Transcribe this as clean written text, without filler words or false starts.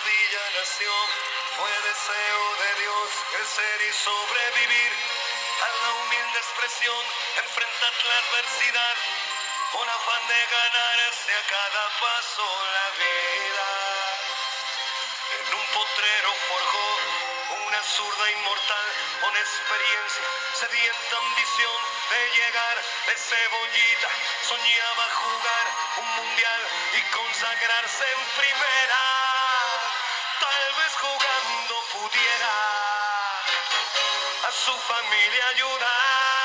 villa nació, fue deseo de Dios crecer y sobrevivir a la humilde expresión, enfrentar la adversidad con afán de ganarse a cada paso la vida. En un potrero forjó una zurda inmortal con experiencia, sedienta ambición de llegar de cebollita. Soñaba jugar un mundial y consagrarse en primera. Tal vez jugando pudiera a su familia ayudar.